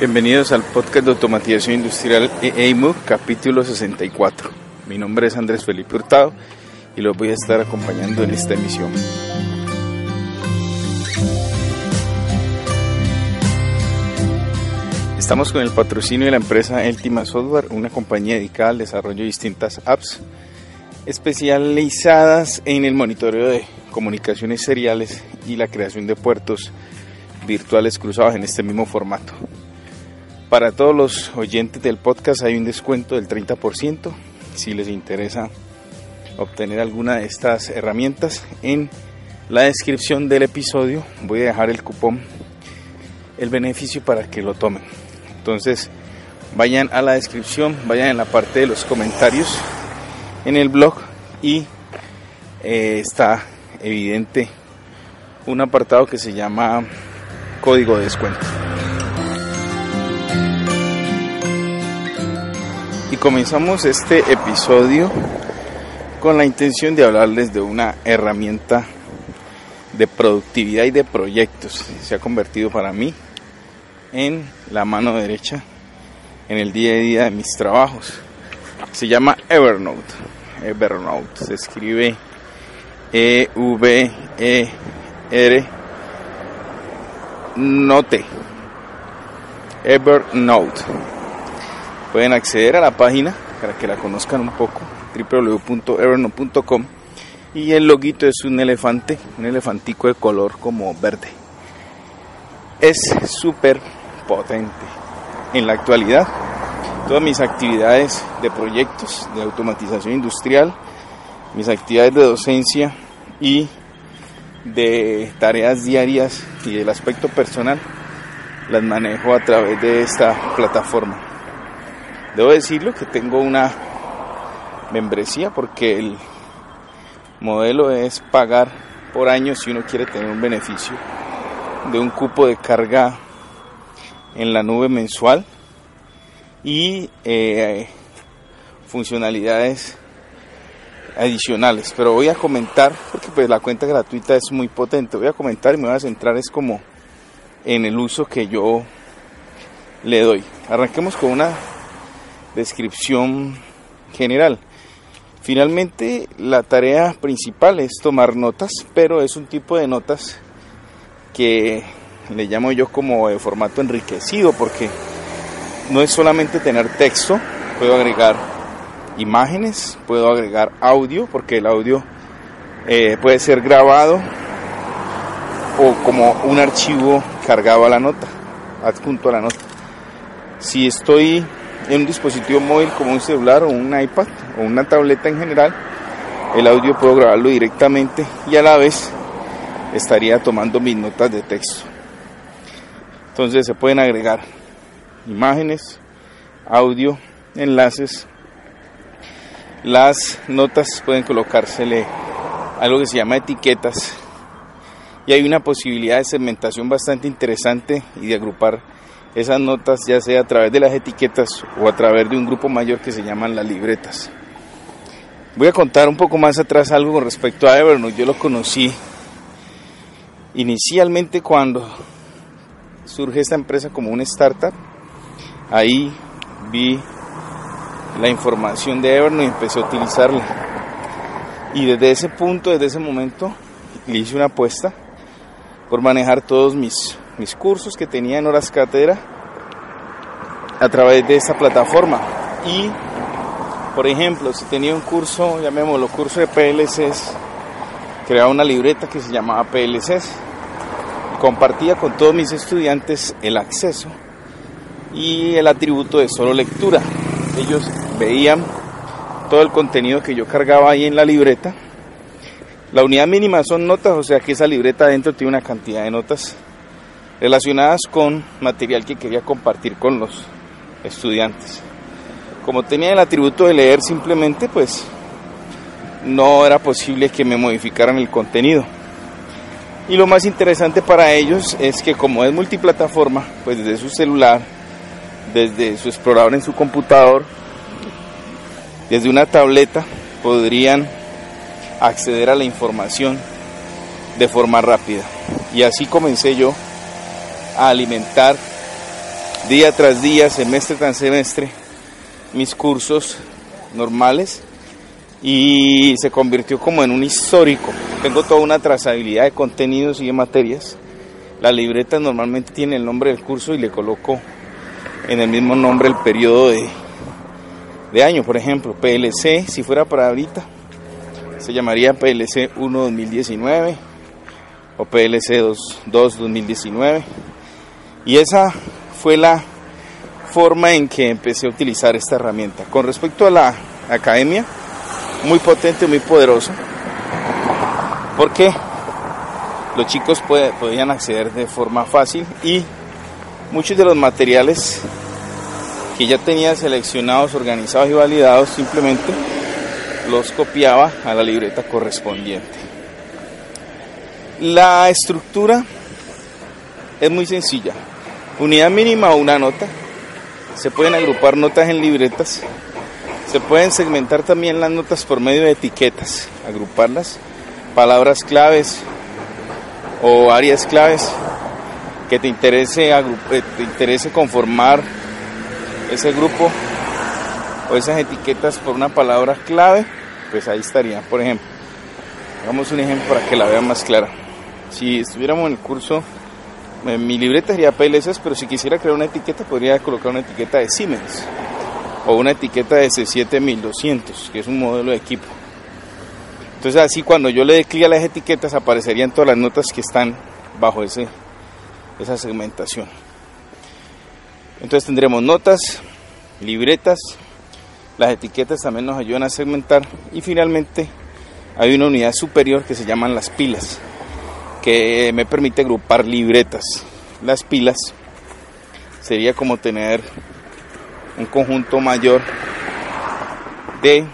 Bienvenidos al podcast de automatización industrial EIMU, capítulo 64. Mi nombre es Andrés Felipe Hurtado y los voy a estar acompañando en esta emisión. Estamos con el patrocinio de la empresa Eltima Software, una compañía dedicada al desarrollo de distintas apps especializadas en el monitoreo de comunicaciones seriales y la creación de puertos virtuales cruzados en este mismo formato. Para todos los oyentes del podcast hay un descuento del 30% si les interesa obtener alguna de estas herramientas. En la descripción del episodio voy a dejar el cupón, el beneficio para que lo tomen. Entonces vayan a la descripción, vayan en la parte de los comentarios en el blog y está evidente un apartado que se llama código de descuento. Y comenzamos este episodio con la intención de hablarles de una herramienta de productividad y de proyectos. Se ha convertido para mí en la mano derecha en el día a día de mis trabajos. Se llama Evernote. Evernote se escribe E-V-E-R Note. Evernote. Pueden acceder a la página para que la conozcan un poco, www.evernote.com, y el loguito es un elefante, un elefantico de color como verde. Es súper potente. En la actualidad, todas mis actividades de proyectos de automatización industrial, mis actividades de docencia y de tareas diarias y del aspecto personal, las manejo a través de esta plataforma. Debo decirlo que tengo una membresía porque el modelo es pagar por año si uno quiere tener un beneficio de un cupo de carga en la nube mensual y funcionalidades adicionales. Pero voy a comentar, porque pues la cuenta gratuita es muy potente, voy a comentar y me voy a centrar es como en el uso que yo le doy. Arranquemos con una descripción general. Finalmente, la tarea principal es tomar notas, pero es un tipo de notas que le llamo yo como de formato enriquecido, porque no es solamente tener texto, puedo agregar imágenes, puedo agregar audio, porque el audio puede ser grabado o como un archivo cargado a la nota, adjunto a la nota. Si estoy en un dispositivo móvil como un celular o un iPad o una tableta en general, el audio puedo grabarlo directamente y a la vez estaría tomando mis notas de texto. Entonces se pueden agregar imágenes, audio, enlaces. Las notas pueden colocársele algo que se llama etiquetas y hay una posibilidad de segmentación bastante interesante y de agrupar esas notas ya sea a través de las etiquetas o a través de un grupo mayor que se llaman las libretas. Voy a contar un poco más atrás algo con respecto a Evernote. Yo lo conocí inicialmente cuando surge esta empresa como una startup. Ahí vi la información de Evernote y empecé a utilizarla. Y desde ese punto, desde ese momento, le hice una apuesta por manejar todos mis cursos que tenía en horas cátedra a través de esta plataforma. Y por ejemplo, si tenía un curso, llamémoslo curso de PLCs, creaba una libreta que se llamaba PLCs, compartía con todos mis estudiantes el acceso y el atributo de solo lectura. Ellos veían todo el contenido que yo cargaba ahí en la libreta. La unidad mínima son notas, o sea que esa libreta adentro tiene una cantidad de notas relacionadas con material que quería compartir con los estudiantes. Como tenía el atributo de leer simplemente, pues no era posible que me modificaran el contenido. Y lo más interesante para ellos es que como es multiplataforma, pues desde su celular, desde su explorador en su computador, desde una tableta, podrían acceder a la información de forma rápida. Y así comencé yo a alimentar día tras día, semestre tras semestre, mis cursos normales y se convirtió como en un histórico. Tengo toda una trazabilidad de contenidos y de materias. La libreta normalmente tiene el nombre del curso y le coloco en el mismo nombre el periodo de año. Por ejemplo, PLC, si fuera para ahorita, se llamaría PLC 1 2019 o PLC 2 2019. Y esa fue la forma en que empecé a utilizar esta herramienta. Con respecto a la academia, muy potente, muy poderoso, porque los chicos podían acceder de forma fácil y muchos de los materiales que ya tenía seleccionados, organizados y validados, simplemente los copiaba a la libreta correspondiente. La estructura es muy sencilla. Unidad mínima o una nota. Se pueden agrupar notas en libretas. Se pueden segmentar también las notas por medio de etiquetas, agruparlas, palabras claves o áreas claves que te interese conformar ese grupo o esas etiquetas por una palabra clave, pues ahí estaría. Por ejemplo, hagamos un ejemplo para que la vean más clara. Si estuviéramos en el curso, mi libreta sería PLCs, pero si quisiera crear una etiqueta, podría colocar una etiqueta de Siemens o una etiqueta de C7200, que es un modelo de equipo. Entonces así, cuando yo le dé clic a las etiquetas, aparecerían todas las notas que están bajo esa segmentación. Entonces tendremos notas, libretas, las etiquetas también nos ayudan a segmentar, y finalmente hay una unidad superior que se llaman las pilas, que me permite agrupar libretas. Las pilas sería como tener un conjunto mayor de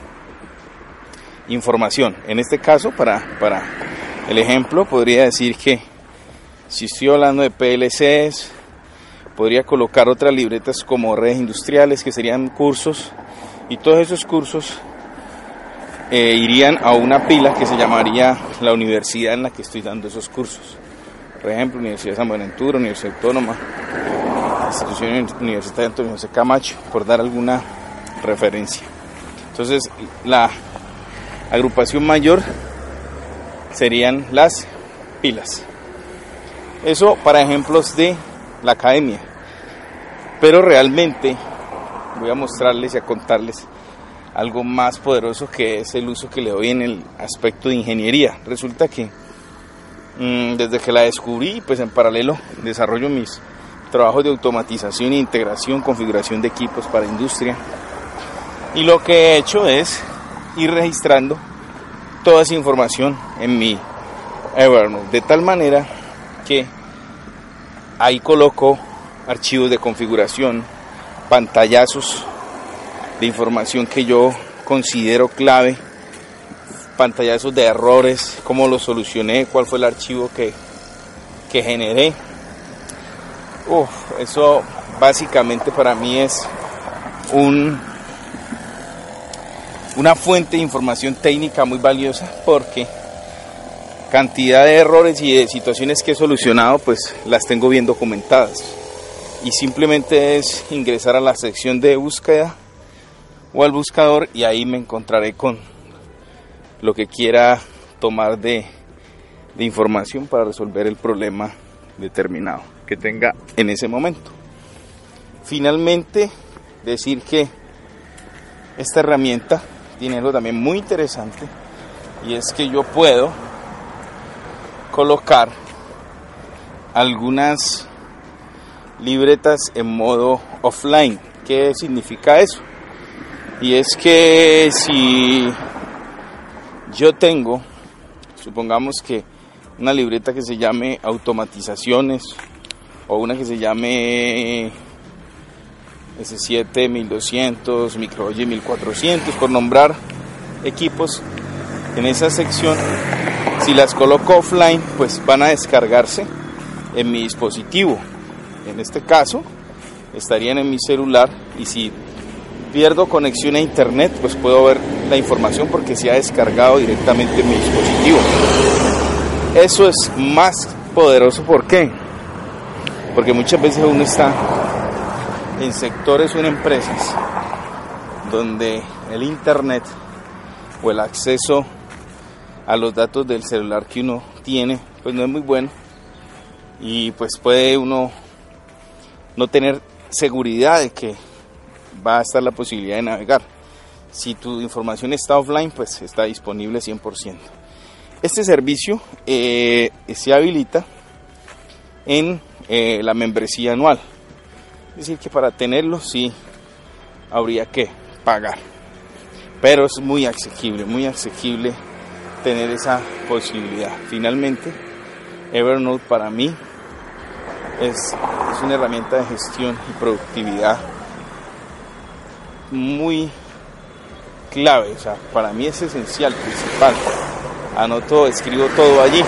información. En este caso, para el ejemplo, podría decir que si estoy hablando de PLCs, podría colocar otras libretas como redes industriales, que serían cursos, y todos esos cursos irían a una pila que se llamaría la universidad en la que estoy dando esos cursos. Por ejemplo, Universidad de San Buenaventura, Universidad Autónoma, Institución Universitaria Antonio José Camacho, por dar alguna referencia. Entonces, la agrupación mayor serían las pilas. Eso para ejemplos de la academia. Pero realmente voy a mostrarles y a contarles algo más poderoso, que es el uso que le doy en el aspecto de ingeniería. Resulta que desde que la descubrí, pues en paralelo desarrollo mis trabajos de automatización, integración, configuración de equipos para industria, y lo que he hecho es ir registrando toda esa información en mi Evernote, de tal manera que ahí coloco archivos de configuración, pantallazos de información que yo considero clave, pantallazos de errores, cómo los solucioné, cuál fue el archivo que generé. Eso básicamente para mí es una fuente de información técnica muy valiosa, porque cantidad de errores y de situaciones que he solucionado, pues las tengo bien documentadas, y simplemente es ingresar a la sección de búsqueda o al buscador, y ahí me encontraré con lo que quiera tomar de información para resolver el problema determinado que tenga en ese momento. Finalmente, decir que esta herramienta tiene algo también muy interesante, y es que yo puedo colocar algunas libretas en modo offline. ¿Qué significa eso? Y es que si yo tengo, supongamos que una libreta que se llame automatizaciones, o una que se llame S7 1200, MicroOye 1400, por nombrar equipos, en esa sección, si las coloco offline, pues van a descargarse en mi dispositivo. En este caso, estarían en mi celular, y si pierdo conexión a internet, pues puedo ver la información porque se ha descargado directamente en mi dispositivo. Eso es más poderoso. ¿Por qué? Porque muchas veces uno está en sectores o en empresas donde el internet o el acceso a los datos del celular que uno tiene pues no es muy bueno, y pues puede uno no tener seguridad de que va a estar la posibilidad de navegar. Si tu información está offline, pues está disponible 100%. Este servicio se habilita en la membresía anual, es decir que para tenerlo sí habría que pagar, pero es muy asequible tener esa posibilidad. Finalmente, Evernote para mí es una herramienta de gestión y productividad muy clave, o sea, para mí es esencial, principal. Anoto, escribo todo allí.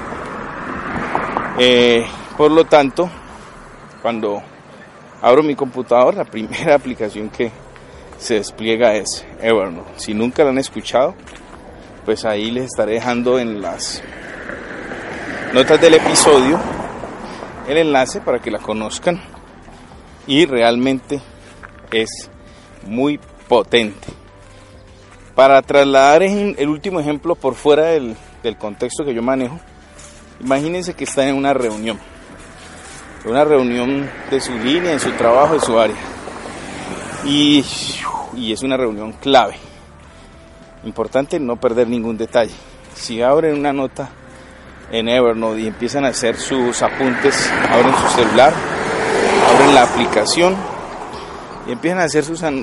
Por lo tanto, cuando abro mi computador, la primera aplicación que se despliega es Evernote. Si nunca la han escuchado, pues ahí les estaré dejando en las notas del episodio el enlace para que la conozcan, y realmente es muy potente. Para trasladar el último ejemplo por fuera del contexto que yo manejo, imagínense que están en una reunión de su línea, en su trabajo, de su área, y es una reunión clave. Importante no perder ningún detalle. Si abren una nota en Evernote y empiezan a hacer sus apuntes, abren su celular, abren la aplicación y empiezan a hacer sus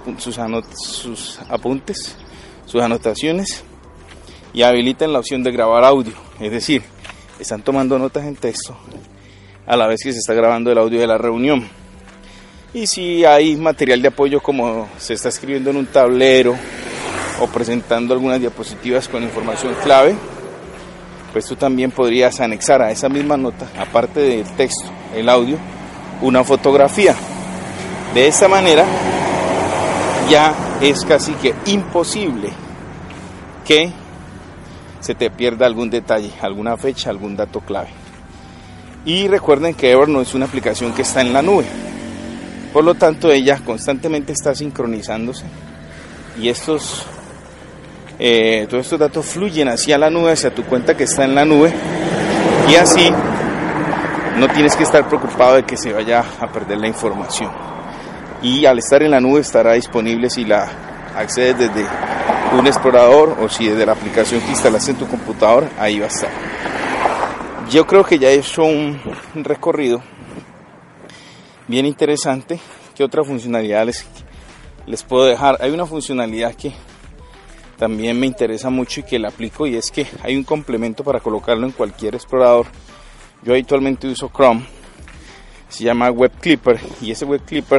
apuntes, sus anotaciones, y habilitan la opción de grabar audio. Es decir, están tomando notas en texto a la vez que se está grabando el audio de la reunión. Y si hay material de apoyo, como se está escribiendo en un tablero o presentando algunas diapositivas con información clave, pues tú también podrías anexar a esa misma nota, aparte del texto, el audio, una fotografía. De esta manera ya es casi que imposible que se te pierda algún detalle, alguna fecha, algún dato clave. Y recuerden que Evernote es una aplicación que está en la nube, por lo tanto ella constantemente está sincronizándose, y todos estos datos fluyen hacia la nube, hacia tu cuenta que está en la nube, y así no tienes que estar preocupado de que se vaya a perder la información. Y al estar en la nube estará disponible si la accedes desde un explorador o si desde la aplicación que instalaste en tu computador, ahí va a estar. Yo creo que ya he hecho un recorrido bien interesante. ¿Qué otra funcionalidad les puedo dejar? Hay una funcionalidad que también me interesa mucho y que la aplico, y es que hay un complemento para colocarlo en cualquier explorador. Yo habitualmente uso Chrome, se llama Web Clipper, y ese Web Clipper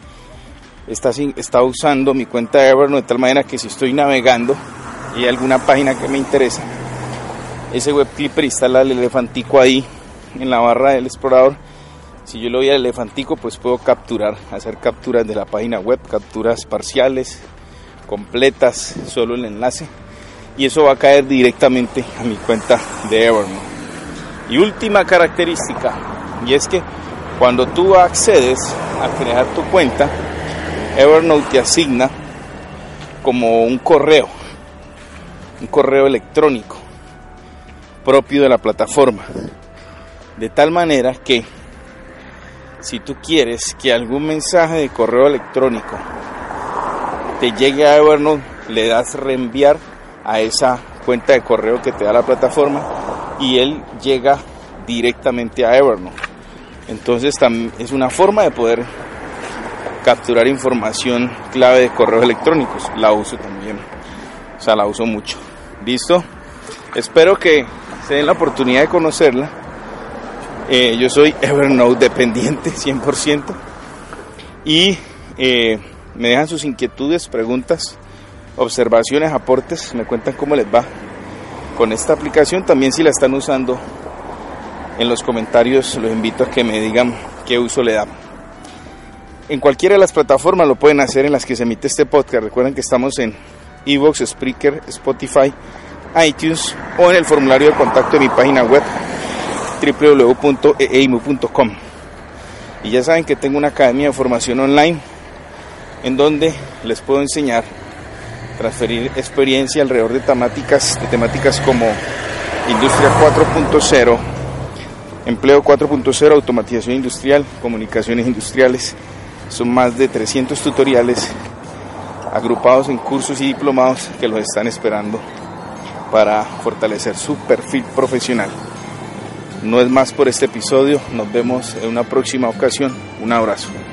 está usando mi cuenta de Evernote de tal manera que si estoy navegando y hay alguna página que me interesa, ese Web Clipper instala el elefantico ahí en la barra del explorador. Si yo le doy al elefantico, pues puedo hacer capturas de la página web, capturas parciales, completas, solo el enlace, y eso va a caer directamente a mi cuenta de Evernote. Y última característica, y es que cuando tú accedes a crear tu cuenta, Evernote te asigna como un correo electrónico propio de la plataforma, de tal manera que si tú quieres que algún mensaje de correo electrónico te llegue a Evernote, le das reenviar a esa cuenta de correo que te da la plataforma y él llega directamente a Evernote. Entonces es una forma de poder capturar información clave de correos electrónicos. La uso también, o sea, la uso mucho. ¿Listo? Espero que se den la oportunidad de conocerla. Yo soy Evernote dependiente 100%, y me dejan sus inquietudes, preguntas, observaciones, aportes, me cuentan cómo les va con esta aplicación. También, si la están usando, en los comentarios los invito a que me digan qué uso le dan. En cualquiera de las plataformas lo pueden hacer en las que se emite este podcast. Recuerden que estamos en iVoox, Spreaker, Spotify, iTunes, o en el formulario de contacto de mi página web www.eimu.com. Y ya saben que tengo una academia de formación online en donde les puedo enseñar, transferir experiencia alrededor de temáticas como Industria 4.0, Empleo 4.0, Automatización industrial, Comunicaciones industriales. Son más de 300 tutoriales agrupados en cursos y diplomados que los están esperando para fortalecer su perfil profesional. No es más por este episodio, nos vemos en una próxima ocasión. Un abrazo.